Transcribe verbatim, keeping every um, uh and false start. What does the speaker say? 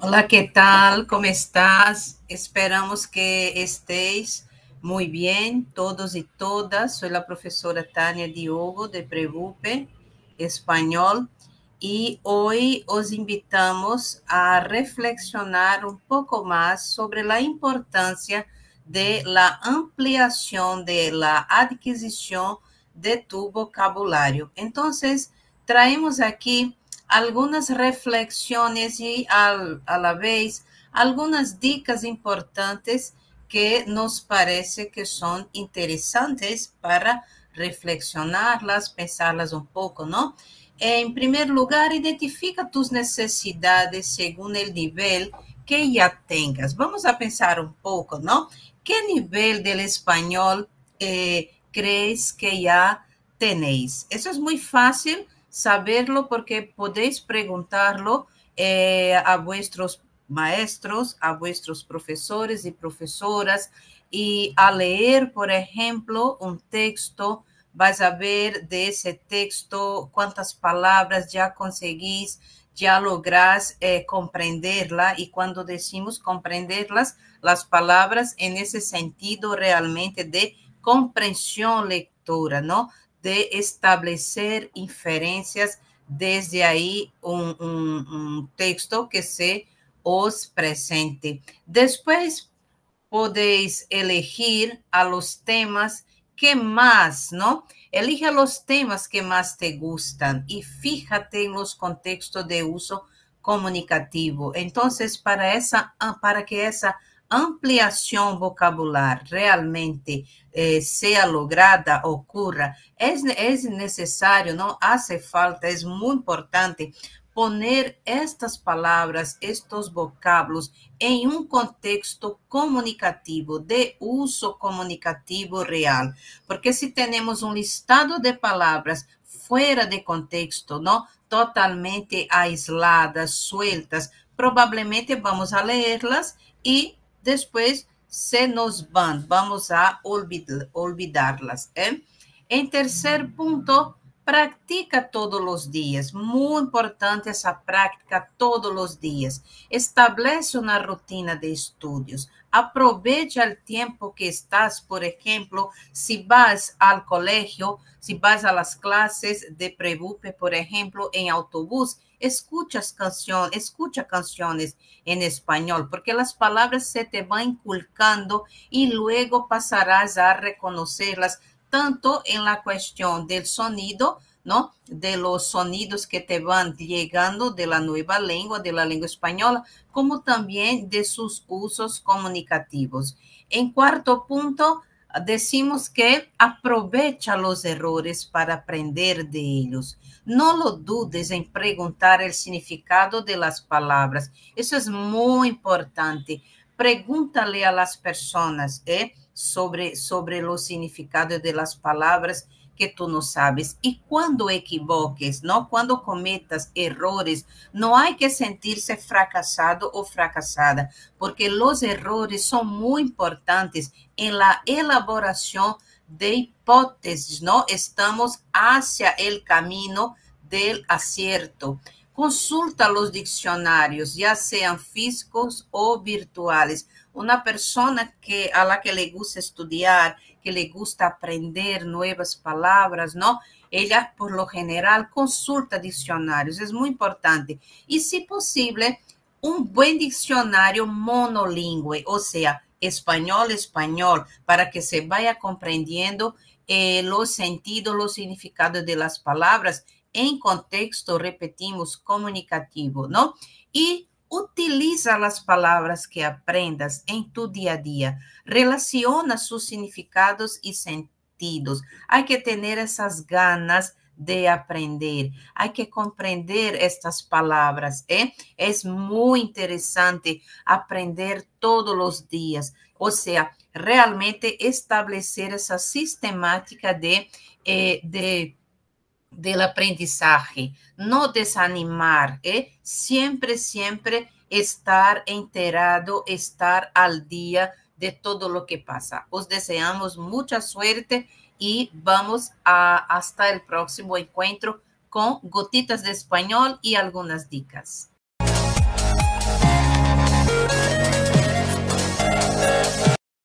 Hola, ¿qué tal? ¿Cómo estás? Esperamos que estéis muy bien, todos y todas. Soy la profesora Tania Diogo de Prevupe Español y hoy os invitamos a reflexionar un poco más sobre la importancia de la ampliación de la adquisición de tu vocabulario. Entonces, traemos aquí algunas reflexiones y al, a la vez algunas dicas importantes que nos parece que son interesantes para reflexionarlas, pensarlas un poco, ¿no? En primer lugar, identifica tus necesidades según el nivel que ya tengas. Vamos a pensar un poco, ¿no? ¿Qué nivel del español eh, crees que ya tenéis? Eso es muy fácil saberlo porque podéis preguntarlo eh, a vuestros maestros, a vuestros profesores y profesoras, y a leer, por ejemplo, un texto, vais a ver de ese texto cuántas palabras ya conseguís, ya lográs eh, comprenderla, y cuando decimos comprenderlas, las palabras en ese sentido realmente de comprensión lectora, ¿no? De establecer inferencias desde ahí un, un, un texto que se os presente. Después podéis elegir a los temas que más, ¿no? Elige los temas que más te gustan y fíjate en los contextos de uso comunicativo. Entonces, para, esa, para que esa ampliación vocabular realmente eh, sea lograda, ocurra, es, es necesario, ¿no? Hace falta, es muy importante poner estas palabras, estos vocablos en un contexto comunicativo, de uso comunicativo real. Porque si tenemos un listado de palabras fuera de contexto, ¿no? Totalmente aisladas, sueltas, probablemente vamos a leerlas y después se nos van, vamos a olvidar, olvidarlas. ¿eh? En tercer punto, practica todos los días. Muy importante esa práctica todos los días. Establece una rutina de estudios. Aprovecha el tiempo que estás, por ejemplo, si vas al colegio, si vas a las clases de Prevupe, por ejemplo, en autobús, escuchas canción, escucha canciones en español, porque las palabras se te van inculcando y luego pasarás a reconocerlas tanto en la cuestión del sonido, ¿no? De los sonidos que te van llegando de la nueva lengua, de la lengua española, como también de sus usos comunicativos. En cuarto punto, decimos que aprovecha los errores para aprender de ellos. No lo dudes en preguntar el significado de las palabras. Eso es muy importante. Pregúntale a las personas, ¿eh? sobre, sobre los significados de las palabras que tú no sabes. Y cuando equivoques, ¿no? Cuando cometas errores, no hay que sentirse fracasado o fracasada, porque los errores son muy importantes en la elaboración de hipótesis, ¿no? Estamos hacia el camino del acierto. Consulta los diccionarios, ya sean físicos o virtuales. Una persona que, a la que le gusta estudiar, que le gusta aprender nuevas palabras, ¿no? Ella, por lo general, consulta diccionarios, es muy importante. Y, si posible, un buen diccionario monolingüe, o sea, español-español, para que se vaya comprendiendo eh, los sentidos, los significados de las palabras en contexto, repetimos, comunicativo, ¿no? Y utiliza las palabras que aprendas en tu día a día. Relaciona sus significados y sentidos. Hay que tener esas ganas de aprender. Hay que comprender estas palabras. ¿eh? Es muy interesante aprender todos los días. O sea, realmente establecer esa sistemática de, eh, de del aprendizaje, no desanimar, ¿eh? siempre, siempre estar enterado, estar al día de todo lo que pasa. Os deseamos mucha suerte y vamos a, hasta el próximo encuentro con gotitas de español y algunas dicas.